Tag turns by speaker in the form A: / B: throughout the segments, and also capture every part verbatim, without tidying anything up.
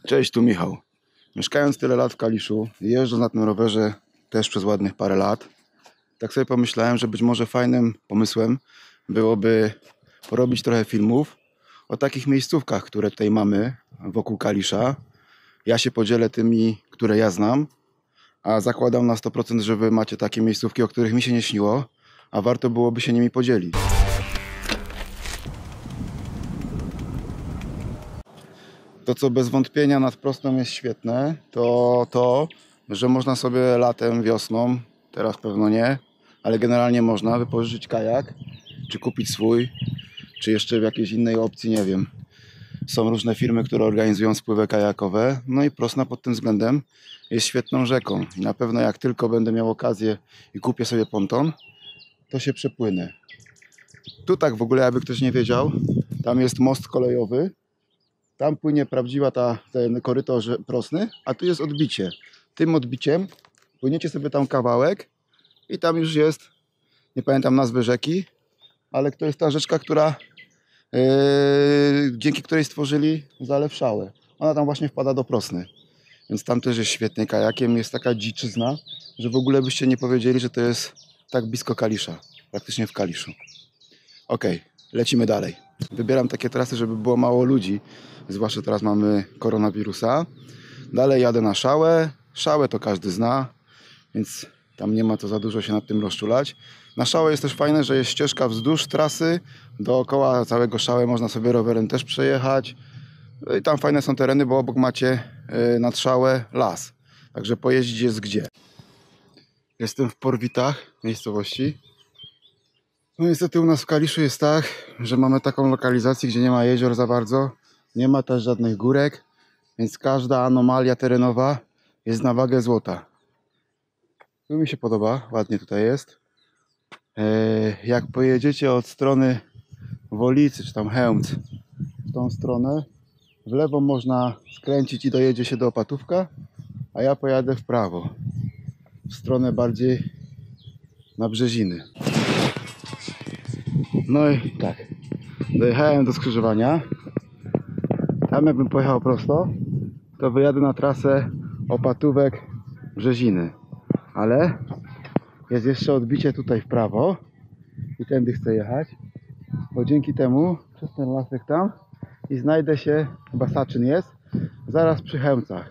A: Cześć, tu Michał. Mieszkając tyle lat w Kaliszu, jeżdżąc na tym rowerze też przez ładnych parę lat, tak sobie pomyślałem, że być może fajnym pomysłem byłoby porobić trochę filmów o takich miejscówkach, które tutaj mamy wokół Kalisza. Ja się podzielę tymi, które ja znam, a zakładam na sto procent, że wy macie takie miejscówki, o których mi się nie śniło, a warto byłoby się nimi podzielić. To, co bez wątpienia nad Prostą jest świetne, to to, że można sobie latem, wiosną, teraz pewno nie, ale generalnie można wypożyczyć kajak, czy kupić swój, czy jeszcze w jakiejś innej opcji, nie wiem. Są różne firmy, które organizują spływy kajakowe, no i Prosna pod tym względem jest świetną rzeką. I na pewno jak tylko będę miał okazję i kupię sobie ponton, to się przepłynę. Tu tak w ogóle, jakby ktoś nie wiedział, tam jest most kolejowy. Tam płynie prawdziwa ta, ten korytarz Prosny, a tu jest odbicie. Tym odbiciem płyniecie sobie tam kawałek i tam już jest, nie pamiętam nazwy rzeki, ale to jest ta rzeczka, która, yy, dzięki której stworzyli Zalew Szałę. Ona tam właśnie wpada do Prosny. Więc tam też jest świetnie kajakiem. Jest taka dziczyzna, że w ogóle byście nie powiedzieli, że to jest tak blisko Kalisza. Praktycznie w Kaliszu. Ok, lecimy dalej. Wybieram takie trasy, żeby było mało ludzi. Zwłaszcza teraz mamy koronawirusa. Dalej jadę na Szałę. Szałę to każdy zna, więc tam nie ma co za dużo się nad tym rozczulać. Na Szałę jest też fajne, że jest ścieżka wzdłuż trasy. Dookoła całego Szałę można sobie rowerem też przejechać. No i tam fajne są tereny, bo obok macie nad Szałę las. Także pojeździć jest gdzie. Jestem w Porwitach, miejscowości. No niestety u nas w Kaliszu jest tak, że mamy taką lokalizację, gdzie nie ma jezior za bardzo. Nie ma też żadnych górek, więc każda anomalia terenowa jest na wagę złota. Tu mi się podoba, ładnie tutaj jest. Jak pojedziecie od strony Wolicy, czy tam Chełmc, w tą stronę, w lewo można skręcić i dojedzie się do Opatówka, a ja pojadę w prawo, w stronę bardziej na Brzeziny. No i tak, dojechałem do skrzyżowania. Tam jakbym pojechał prosto, to wyjadę na trasę Opatówek-Brzeziny. Ale jest jeszcze odbicie tutaj w prawo i tędy chcę jechać, bo dzięki temu przez ten lasek tam i znajdę się, chyba Saczyn jest, zaraz przy Chełmcach.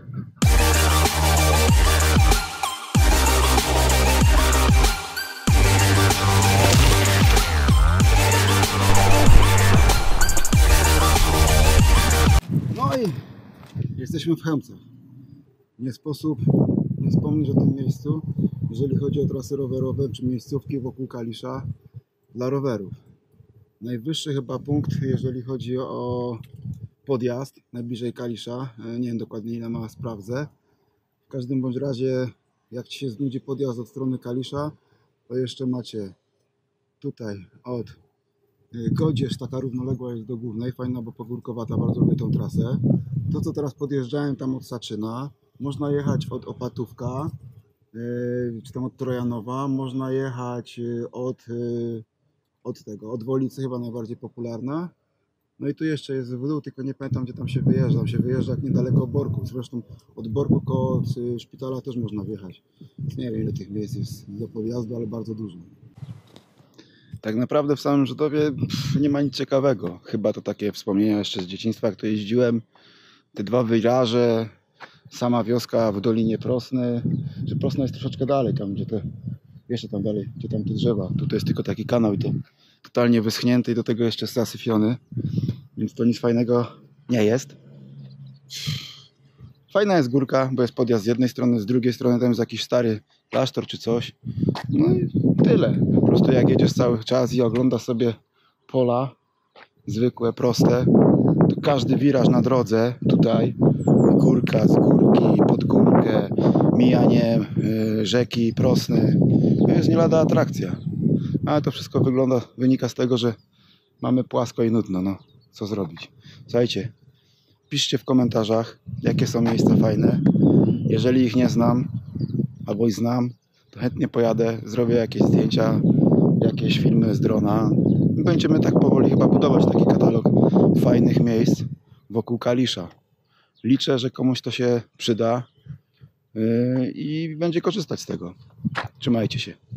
A: No i jesteśmy w Chełmcach. Nie sposób nie wspomnieć o tym miejscu, jeżeli chodzi o trasy rowerowe czy miejscówki wokół Kalisza dla rowerów. Najwyższy chyba punkt, jeżeli chodzi o podjazd najbliżej Kalisza. Nie wiem dokładnie ile ma, sprawdzę. W każdym bądź razie, jak ci się znudzi podjazd od strony Kalisza, to jeszcze macie tutaj od Godzierz, taka równoległa jest do głównej, fajna, bo pogórkowata, bardzo lubię tą trasę. To, co teraz podjeżdżałem tam od Saczyna, można jechać od Opatówka, yy, czy tam od Trojanowa, można jechać od, yy, od tego, od Wolicy, chyba najbardziej popularna. No i tu jeszcze jest w dół, tylko nie pamiętam, gdzie tam się wyjeżdża. Tam się wyjeżdża jak niedaleko Borków. Zresztą od Borku koło szpitala też można wjechać. Więc nie wiem, ile tych miejsc jest do podjazdu, ale bardzo dużo. Tak naprawdę w samym Żydowie pff, nie ma nic ciekawego. Chyba to takie wspomnienia jeszcze z dzieciństwa, jak to jeździłem. Te dwa wiraże, sama wioska w Dolinie Prosny. Że Prosna jest troszeczkę dalej, tam gdzie te, jeszcze tam dalej, gdzie tam te drzewa. Tutaj jest tylko taki kanał i to totalnie wyschnięty i do tego jeszcze zasyfiony. Więc to nic fajnego nie jest. Fajna jest górka, bo jest podjazd z jednej strony, z drugiej strony tam jest jakiś stary klasztor czy coś. No i tyle. Po prostu jak jedziesz cały czas i oglądasz sobie pola zwykłe, proste, to każdy wiraż na drodze, tutaj górka z górki, pod górkę, mijanie y, rzeki Prosny, to jest nie lada atrakcja. Ale to wszystko wygląda, wynika z tego, że mamy płasko i nudno. No, co zrobić? Słuchajcie, piszcie w komentarzach, jakie są miejsca fajne. Jeżeli ich nie znam, albo ich znam, to chętnie pojadę, zrobię jakieś zdjęcia, jakieś filmy z drona. Będziemy tak powoli chyba budować taki katalog fajnych miejsc wokół Kalisza. Liczę, że komuś to się przyda yy, i będzie korzystać z tego. Trzymajcie się.